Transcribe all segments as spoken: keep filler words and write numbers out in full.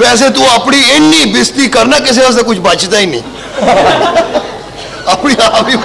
वैसे तू अपनी इन्नी बेइज्जती करना, किसी वास्ते कुछ बचता ही नहीं। अपनी आप ही।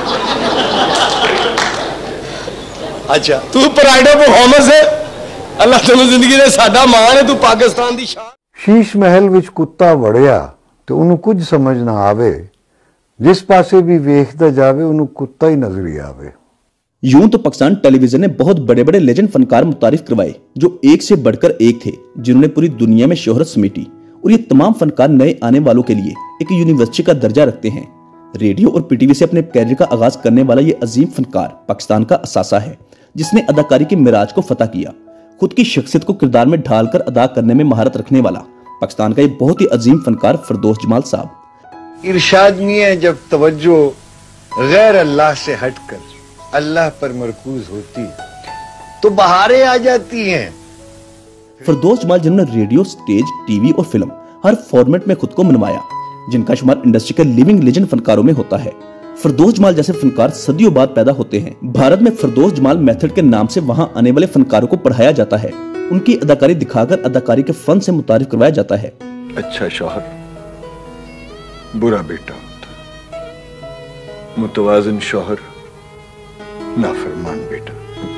अच्छा तू प्राइड ऑफ परफॉर्मेंस है, अल्लाह तेनू जिंदगी दे साडा मान है, तू पाकिस्तान दी शान। शीश महल विच कुत्ता वड़िया ते उन्हें कुछ समझ ना आवे, जिस पासे भी वेखदा जावे उन्हें कुत्ता ही नजर ही आवे। यूं तो पाकिस्तान टेलीविजन ने बहुत बड़े बड़े लेजेंड फनकार मुतारिफ करवाए जो एक से बढ़कर एक थे, जिन्होंने पूरी दुनिया में शोहरत समेटी। और ये तमाम फनकार नए आने वालों के लिए एक यूनिवर्सिटी का दर्जा रखते हैं। रेडियो और पीटीवी से अपने कैरियर का आगाज करने वाला ये अजीम फनकार पाकिस्तान का असासा है, जिसने अदाकारी के मिराज को फतह किया। खुद की शख्सियत को किरदार में ढालकर अदा करने में महारत रखने वाला पाकिस्तान का ये बहुत ही अजीम फनकार फिरदौस जमाल साहब। इरशाद में है, जब तवज्जो गैर अल्लाह से हटकर अल्लाह पर मरकूज होती तो बहारें आ जाती हैं। फिरदौस जमाल जिन्होंने रेडियो, स्टेज, टीवी और फिल्म हर फॉर्मेट में खुद को मनवाया, जिनका शुमार इंडस्ट्री के लिविंग लेजेंड फनकारों में होता है। फिरदौस जमाल जैसे फनकार सदियों बाद पैदा होते हैं। भारत में फिरदौस जमाल मेथड के नाम से वहां आने वाले फनकारों को पढ़ाया जाता है। उनकी अदाकारी दिखाकर अदाकारी के फन से मुतारिफ करवाया जाता है। अच्छा शौहर बुरा बेटा होता, मुतवाजिन शौहर नाफरमान बेटा।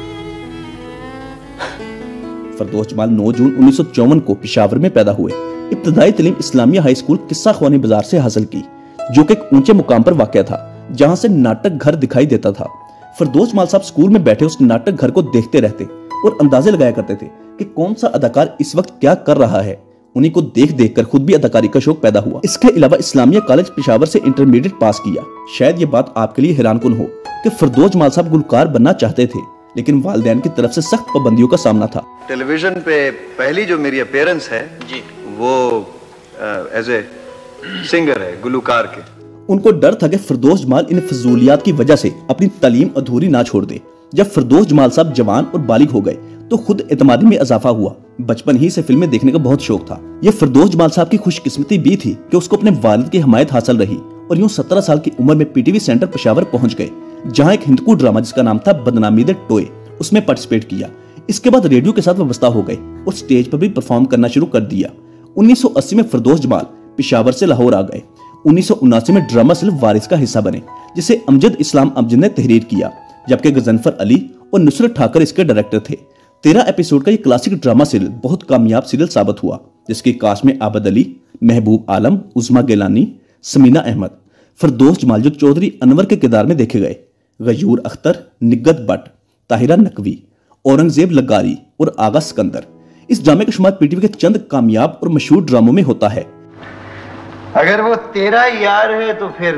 फिरदौस जमाल नौ जून उन्नीस सौ चौवन को पेशावर में पैदा हुए। इब्तदाई तालीम इस्लामिया हाई स्कूल किस्सा ख्वानी बाजार से हासिल की, जो कि एक ऊंचे मुकाम पर वाक़या था, जहां से नाटक घर दिखाई देता था। फिरदौस जमाल साहब स्कूल में बैठे उस नाटक घर को देखते रहते और अंदाजे लगाया करते थे कि कौन सा अदाकार इस वक्त क्या कर रहा है। उन्हीं को देख देख कर खुद भी अदाकारी का शौक पैदा हुआ। इसके अलावा इस्लामिया कॉलेज पेशावर से इंटरमीडिएट पास किया। शायद ये बात आपके लिए हैरानकुन हो कि फिरदौस जमाल साहब गुलकार बनना चाहते थे, लेकिन वालिदैन की तरफ से सख्त पाबंदियों का सामना था। टेलीविजन पे पहली जो मेरी अपीयरेंस है जी, वो एज ए सिंगर है, गुलकार के। उनको डर था कि फिरदौस जमाल इन फजूलियात की वजह से अपनी तालीम अधूरी ना छोड़ दे। जब फिरदौस जमाल साहब जवान और बालिग हो गए तो खुद एतमादी में इजाफा हुआ। बचपन ही से फिल्में देखने का बहुत शौक था। ये फिरदौस जमाल साहब की खुशकिस्मती भी थी कि उसको अपने वालिद की हमायत हासिल रही और यूं सत्रह साल की उम्र में पीटीवी सेंटर पेशावर पहुंच गए, जहां एक हिंदकू ड्रामा जिसका नाम था बदनामी दे टोए, उसमें पार्टिसिपेट किया। इसके बाद रेडियो के साथ वाबस्ता हो गए और स्टेज पर भी परफॉर्म करना शुरू कर दिया। उन्नीस सौ अस्सी में फिरदौस जमाल पेशावर से लाहौर आ गए। उन्नीस सौ उनासी में ड्रामा सिर्फ वारिस का हिस्सा बने, जिसे अमजद इस्लाम अमजद ने तहरीर किया, जबकि गजनफर अली और नुसरत ठाकर इसके डायरेक्टर थे। तेरह एपिसोड का ये क्लासिक ड्रामा सीरियल बहुत कामयाब सीरियल साबित हुआ, जिसकी कास्ट में आबद अली, महबूब आलम, उस्मा गिलानी, समीना अहमद, फिरदौस जमाल जो चौधरी अनवर के किरदार में देखे गए, गयूर अख्तर, निगत भट्ट, ताहिरा नकवी, औरंगजेब लगारी और आगा सिकंदर। इस ड्रामे का शुमार पीटीवी के चंद कामयाब और मशहूर ड्रामों में होता है। अगर वो तेरा यार है तो फिर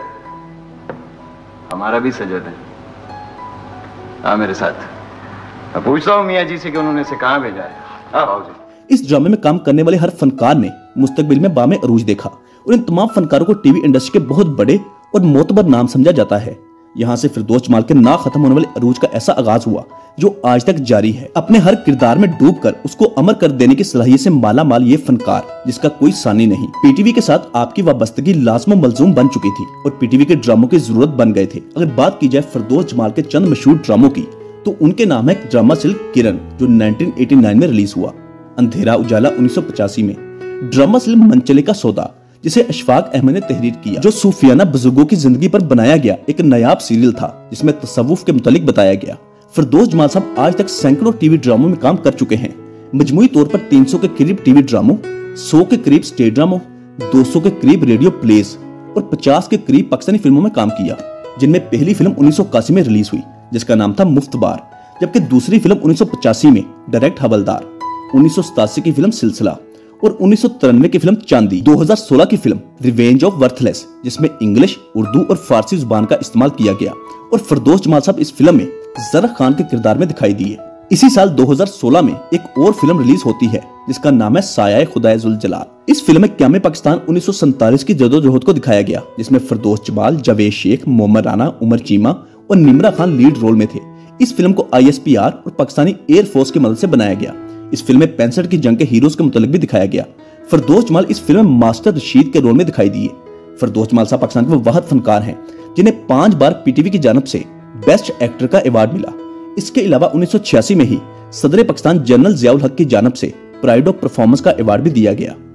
हमारा भी सजद है। आ मेरे साथ, मैं पूछता हूँ मियाँ जी से कि उन्होंने इसे कहाँ भेजा है। आओ जी। इस ड्रामे में काम करने वाले हर फनकार ने मुस्तकबिल में बामे अरूज देखा और इन तमाम फनकारों को टीवी इंडस्ट्री के बहुत बड़े और मोतबर नाम समझा जाता है। यहाँ से फिरदौस जमाल के ना खत्म होने वाले अरूज का ऐसा आगाज हुआ जो आज तक जारी है। अपने हर किरदार में डूबकर उसको अमर कर देने की सलाहियत से माला माल ये फनकार, जिसका कोई सानी नहीं। पीटीवी के साथ आपकी वाबस्तगी लाज़िम मलजूम बन चुकी थी और पीटीवी के ड्रामों की जरूरत बन गए थे। अगर बात की जाए फिरदौस जमाल के चंद मशहूर ड्रामों की, तो उनके नाम है ड्रामा सिल्क किरण जो नाइनटीन एटी नाइन में रिलीज हुआ, अंधेरा उजाला उन्नीस सौ पचासी में, ड्रामा सिल्क मनचले का सौदा जिसे अशफाक अहमद ने तहरीर किया, जो सूफियाना बुजुर्गों की जिंदगी पर बनाया गया एक नायाब सीरियल था जिसमें तसव्वुफ के मुतालिक बताया गया। फिरदौस जमाल साहब आज तक सैकड़ों टीवी ड्रामों में काम कर चुके हैं। मजमूई तौर पर तीन सौ के करीब टीवी ड्रामों, सौ के करीब स्टेज ड्रामों, दो सौ के करीब रेडियो प्लेस और पचास के करीब पाकिस्तानी फिल्मों में काम किया, जिनमें पहली फिल्म उन्नीस सौ इक्यासी में रिलीज हुई जिसका नाम था मुफ्तबार, जबकि दूसरी फिल्म उन्नीस सौ पचासी में डायरेक्ट हवलदार, उन्नीस सौ सतासी की फिल्म सिलसिला और उन्नीस सौ तिरानवे की फिल्म चांदी, दो हज़ार सोलह की फिल्म रिवेंज ऑफ वर्थलेस जिसमें इंग्लिश, उर्दू और फारसी जुबान का इस्तेमाल किया गया और फिरदौस जमाल साहब इस फिल्म में जरा खान के किरदार में दिखाई दिए। इसी साल दो हज़ार सोलह में एक और फिल्म रिलीज होती है जिसका नाम है साया खुदाए जुल जलाल। इस फिल्म में क़याम पाकिस्तान उन्नीस सौ सैंतालीस की जदोजहद को दिखाया गया, जिसमें फिरदौस जमाल, जावेद शेख, मोहम्मद राना, उमर चीमा और निमरा खान लीड रोल में थे। इस फिल्म को आई एस पी आर और पाकिस्तानी एयर फोर्स की मदद से बनाया गया। इस फिल्म में पैंसठ की जंग के हीरोज के मुतालिक भी दिखाया गया। फिरदौस जमाल इस फिल्म में मास्टर रशीद के रोल में दिखाई दिए। फिरदौस जमाल साहब पाकिस्तान के वो वाहिद फनकार हैं जिन्हें पांच बार पीटीवी की जानिब से बेस्ट एक्टर का अवार्ड मिला। इसके अलावा उन्नीस सौ छियासी में ही सदर पाकिस्तान जनरल जियाउल हक की जानिब से प्राइड ऑफ परफॉर्मेंस का अवार्ड भी दिया गया।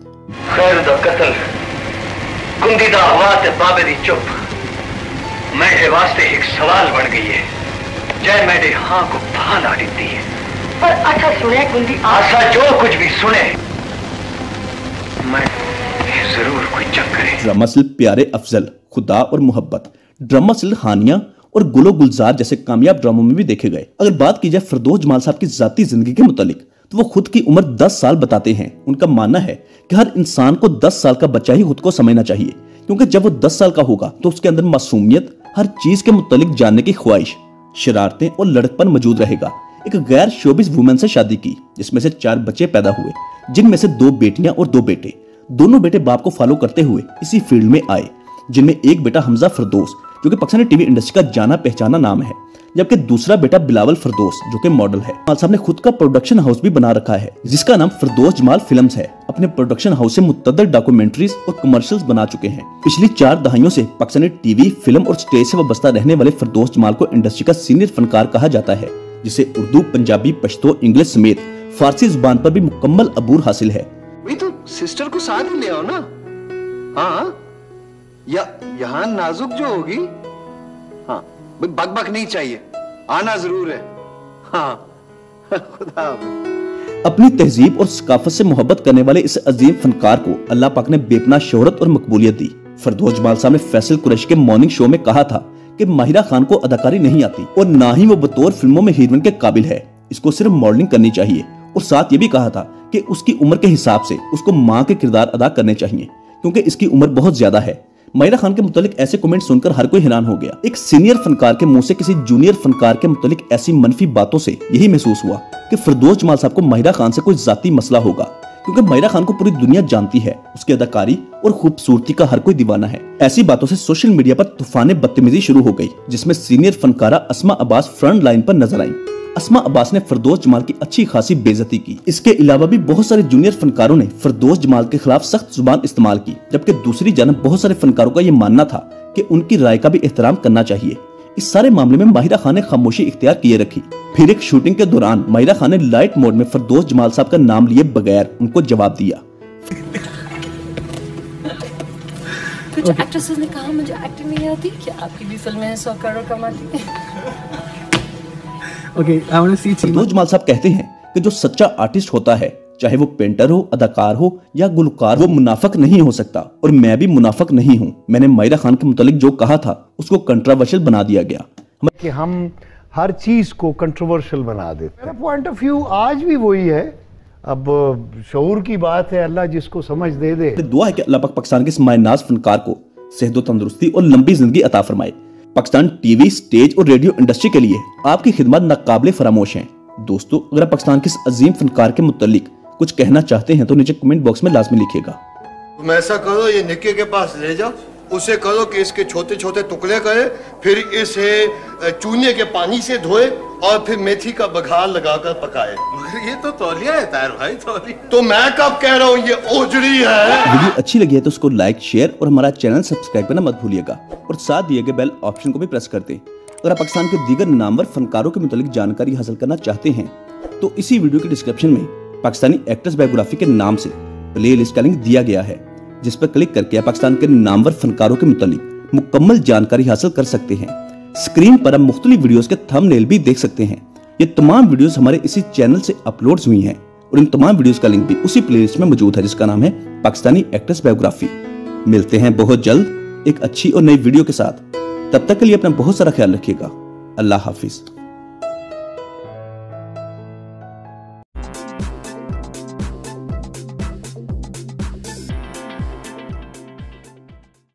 खैर दा कत्ल कुंदी दा हुआ ते बाबे दी चुप मेरे वास्ते एक सवाल बन गई है। जय मेरे हाँ को भाना देती है पर अच्छा सुने कुंदी आशा जो कुछ भी सुने मैं जरूर कोई चक्कर है। ड्रामा सिल्क प्यारे अफजल, खुदा और मोहब्बत, ड्रामा सिल्क हानिया और गुलो गुलजार जैसे कामयाब ड्रामों में भी देखे गए। अगर बात की जाए फिरदौस जमाल साहब की जाती जिंदगी के मुतालिक तो वो खुद की उम्र दस साल बताते हैं। उनका मानना है कि हर इंसान को दस साल का बच्चा ही खुद को समझना चाहिए, क्योंकि जब वो दस साल का होगा तो उसके अंदर मासूमियत, हर चीज के मुतालिक जानने की ख्वाहिश, शरारतें और लड़कपन मौजूद रहेगा। एक गैर शोबिस वुमेन से शादी की जिसमें से चार बच्चे पैदा हुए, जिनमें से दो बेटियां और दो बेटे। दोनों बेटे बाप को फॉलो करते हुए इसी फील्ड में आए, जिनमें एक बेटा हमजा फिरदौस जो कि पाकिस्तानी टीवी इंडस्ट्री का जाना पहचाना नाम है, जबकि दूसरा बेटा बिलावल फिरदौस जो कि मॉडल है। जमाल साहब ने खुद का प्रोडक्शन हाउस भी बना रखा है जिसका नाम फिरदौस जमाल फिल्म्स है। अपने प्रोडक्शन हाउस से मुतअद्दिद डॉक्यूमेंट्रीज और कमर्शियल्स बना चुके हैं। पिछली चार दहाइयों से पाकिस्तानी टीवी, फिल्म और स्टेज से वाबस्ता रहने वाले फिरदौस जमाल को इंडस्ट्री का सीनियर फनकार कहा जाता है, जिसे उर्दू, पंजाबी, पश्तो, इंग्लिश समेत फारसी जुबान पर भी मुकम्मल अबूर हासिल है। भाई तो सिस्टर को साथ ही ले आओ ना। हाँ या यहाँ नाजुक जो होगी, हाँ बक बक नहीं चाहिए, आना जरूर है। हाँ खुदा हाफिज़। अपनी तहजीब और सकाफत से मोहब्बत करने वाले इस अजीम फनकार को अल्लाह पाक ने बेपनाह शोहरत और मकबूलियत दी। फिरदौस जमाल साहब ने फैसल कुरैशी के मॉर्निंग शो में कहा था कि माहिरा खान को अदाकारी नहीं आती और ना ही वो बतौर फिल्मों में हीरोइन के काबिल है, इसको सिर्फ मॉडलिंग करनी चाहिए। और साथ ये भी कहा था कि उसकी उम्र के हिसाब से उसको माँ के किरदार अदा करने चाहिए, क्योंकि इसकी उम्र बहुत ज्यादा है। माहिरा खान के मुतालिक ऐसे कमेंट सुनकर हर कोई हैरान हो गया। एक सीनियर फनकार के मुंह से किसी जूनियर फनकार के मुतालिक ऐसी मनफी बातों से यही महसूस हुआ कि फिरदौस जमाल साहब को माहिरा खान से कोई जाती मसला होगा, क्योंकि माहिरा खान को पूरी दुनिया जानती है, उसकी अदाकारी और खूबसूरती का हर कोई दीवाना है। ऐसी बातों से सोशल मीडिया पर तूफान बदतमीजी शुरू हो गई, जिसमें सीनियर फनकारा अस्मा अब्बास फ्रंट लाइन पर नजर आई। अस्मा अब्बास ने फिरदौस जमाल की अच्छी खासी बेइज्जती की। इसके अलावा भी बहुत सारे जूनियर फनकारों ने फिरदौस जमाल के खिलाफ सख्त जुबान इस्तेमाल की, जबकि दूसरी जानब बहुत सारे फनकारों का ये मानना था कि उनकी राय का भी एहतराम करना चाहिए। इस सारे मामले में माहिरा खान ने खामोशी इख्तियार किए रखी। फिर एक शूटिंग के दौरान माहिरा खान ने लाइट मोड में फिरदौस जमाल साहब का नाम लिए बगैर उनको जवाब दिया। कुछ एक्ट्रेसेस ने कहा मुझे एक्टिंग नहीं आती, क्या आपकी भी फिल्में सौ करोड़ कमाती हैं? Okay, I want to see फिरदौस जमाल साहब कहते हैं कि जो सच्चा आर्टिस्ट होता है, चाहे वो पेंटर हो, अदाकार हो या गुलकार, वो मुनाफिक नहीं हो सकता, और मैं भी मुनाफिक नहीं हूँ। मैंने माहिरा खान के मुतालिक जो कहा था उसको कंट्रोवर्शियल बना दिया गया कि हम हर चीज को कंट्रोवर्शियल बना देते। मेरा पॉइंट ऑफ व्यू आज भी वही है। अब शऊर की बात है, अल्लाह जिसको समझ दे दे। दुआ है कि अल्लाह पाक पाकिस्तान के इस मायनाज फनकार को सेहत व तंदुरुस्ती और लंबी जिंदगी अता फरमाए। पाकिस्तान टीवी, स्टेज और रेडियो इंडस्ट्री के लिए आपकी खिदमत नाकाबिले फरामोश हैं। दोस्तों, अगर आप पाकिस्तान के इस अजीम फनकार के मुतालिक कुछ कहना चाहते हैं तो नीचे कमेंट बॉक्स में लाजमी लिखिएगा। तुम ऐसा करो, ये निक्के के पास ले जाओ, उसे करो कि इसके छोटे छोटे टुकड़े करे, फिर इसे चूने के पानी से धोए और फिर मेथी का बघार लगाकर पकाए। मगर ये तो तौलिया है तार भाई, तौलिया। तो मैं कब कह रहा हूँ ये ओजड़ी है। वीडियो अच्छी लगी है तो उसको लाइक, शेयर और हमारा चैनल सब्सक्राइब करना मत भूलिएगा, और साथ दिए गए बेल ऑप्शन को भी प्रेस कर दें। अगर आप पाकिस्तान के दीगर नामवर फनकारों के मुतालिक जानकारी हासिल करना चाहते हैं तो इसी वीडियो के डिस्क्रिप्शन में पाकिस्तानी एक्ट्रेस बायोग्राफी के नाम से प्ले लिस्ट का लिंक दिया गया है, जिस पर क्लिक करके आप पाकिस्तान के नामवर फनकारों के मुतालिक मुकम्मल जानकारी हासिल कर सकते हैं। स्क्रीन पर आप मुख्तलिफ वीडियोस के थंबनेल भी देख सकते हैं। ये तमाम वीडियोस हमारे इसी चैनल से अपलोड हुई हैं, और इन तमाम वीडियोस का लिंक भी उसी प्लेलिस्ट में मौजूद है जिसका नाम है पाकिस्तानी एक्ट्रेस बायोग्राफी। मिलते हैं बहुत जल्द एक अच्छी और नई वीडियो के साथ। तब तक के लिए अपना बहुत सारा ख्याल रखिएगा। अल्लाह हाफिज।